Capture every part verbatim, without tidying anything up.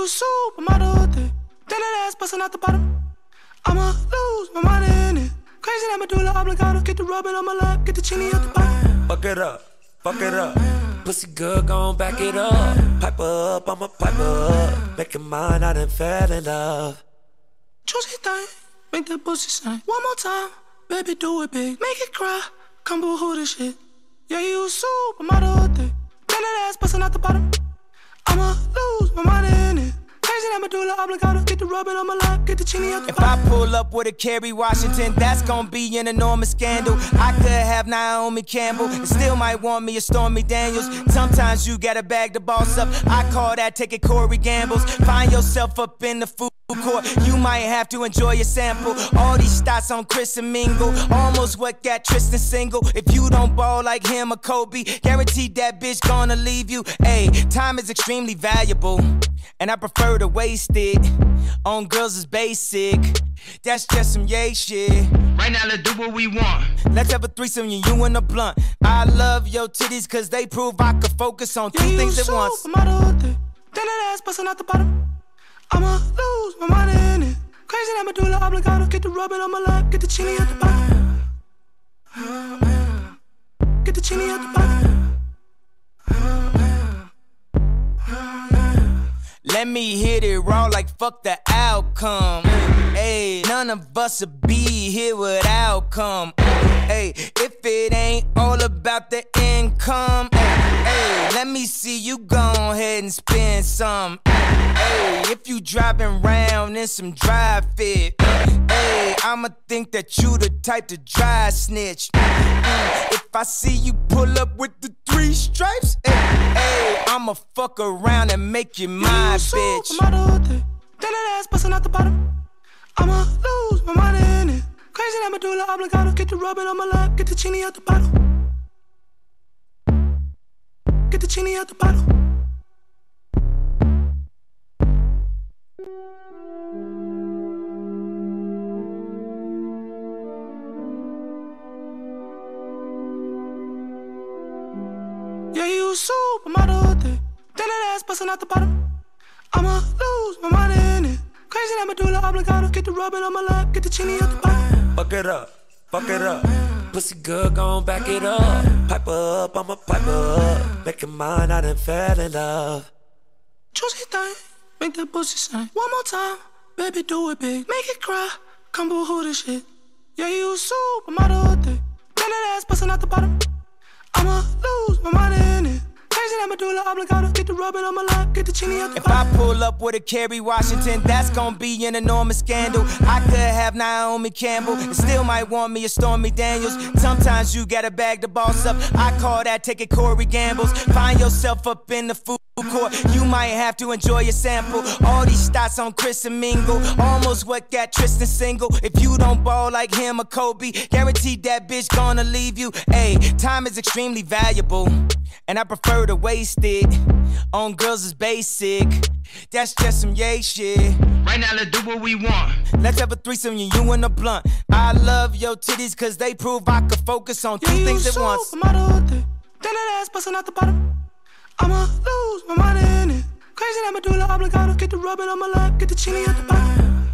a supermodel thing. Then that ass bustin' out the bottom. I'ma lose my mind in it. Crazy that medulla oblongata. Get the rubbing on my lap, get the chinny out the bottom. Fuck it up, fuck it up. Pussy good, gon' back it up. Pipe up, I'ma pipe up. Make it mine, I done fell in love. Juicy thing, make that pussy sing. One more time, baby, do it big. Make it cry, come boo-hoo this shit. Yeah, you a supermodel thing. Then that ass bustin' out the bottom. I'ma lose my mind in it. Crazy that medulla oblongata. Get the rubbing on my lap, get the chinny out the If bottom. I pull up with a Kerry Washington, that's gonna be an enormous scandal. I could have Naomi Campbell and still might want me a Stormy Daniels. Sometimes you gotta bag the boss up. I call that taking Corey Gambles. Find yourself up in the food court, you might have to enjoy your sample. All these stats on Chris and Mingle, almost what got Tristan single. If you don't ball like him or Kobe, guaranteed that bitch gonna leave you. Ayy, time is extremely valuable, and I prefer to waste it on girls is basic. That's just some yay shit. Right now, let's do what we want. Let's have a threesome, you, you and a blunt. I love your titties cause they prove I could focus on two yeah, things at once. Supermodel thing. Then that ass bustin' out the bottom. I'ma lose my mind in it. Crazy that medulla oblongata. Get the rubbing on my lap, get the chinny out the bottom. Get the chinny out the bottom. Let me hit it raw like fuck the outcome. Ayy, none of us would be here without come. Ayy, if it ain't all about the income, ayy, let me see you go ahead and spend some. Ayy, if you driving round in some dry fit, ayy, I'ma think that you the type to dry snitch. Mm, if I see you pull up with the three stripes, ayy, ayy, I'ma fuck around and make you my yeah, bitch. Supermodel thing. Then that ass bustin' out the bottom. I'ma lose my mind in it. Crazy that medulla oblongata. Get the rubbing on my lap, get the chinny out the bottle. Get the chinny out the bottle. Yeah, you a supermodel thing. Then that ass bustin' out the bottom. I'ma lose my mind in it. Crazy that medulla oblongata. Get the rubbing on my lap, get the chinny out the bottom. Fuck it up, fuck it up. Pussy good, gon' back it up. Pipe up, I'ma pipe up. Make it mine, I done fell in love. Juicy thing, make that pussy sing. One more time, baby, do it big. Make it cry, come boo-hoo this shit. Yeah, you a supermodel thing. Then that ass bustin' out the bottom. I'ma lose my mind in it. Crazy that medulla oblongata. Get the rubbing on my lap, get the chinny out the If bottom. I pull up with a Kerry Washington, that's gonna be an enormous scandal. I could have Naomi Campbell and still might want me a Stormy Daniels. Sometimes you gotta bag the boss up. I call that taking Corey Gambles. Find yourself up in the food court, you might have to enjoy your sample. All these stats on Chris and Mingle, almost what got Tristan single. If you don't ball like him or Kobe, guaranteed that bitch gonna leave you. Ayy, time is extremely valuable, and I prefer to waste it on girls is basic. That's just some yay shit. Right now, let's do what we want. Let's have a threesome, you, you and a blunt. I love your titties cause they prove I could focus on two yeah, things at once. Supermodel thing. Then that ass bustin' out the bottom. I'ma lose my mind in it. Crazy that medulla oblongata. Get the rubbing on my lap, get the chinny out the bottom.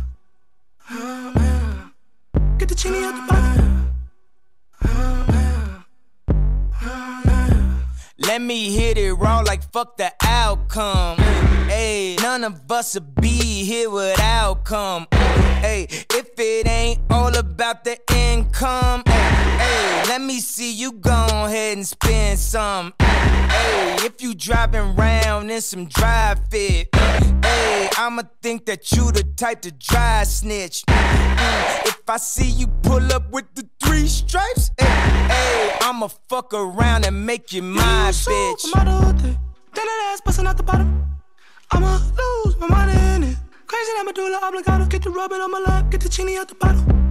Get the chinny out the bottom. Let me hit it raw like fuck the outcome. Ayy, none of us would be here without come. Ayy, if it ain't all about the income, ayy, let me see you go ahead and spend some. Ayy, if you driving round in some dry fit, ayy, I'ma think that you the type to dry snitch. Mm, if I see you pull up with the three stripes, ayy, ayy, I'ma fuck around and make you my bitch. Supermodel thing. Then that ass bustin' out the bottom. I'ma lose my mind in it. Crazy that medulla oblongata. Get the rubbing on my lap, get the chinny out the bottle.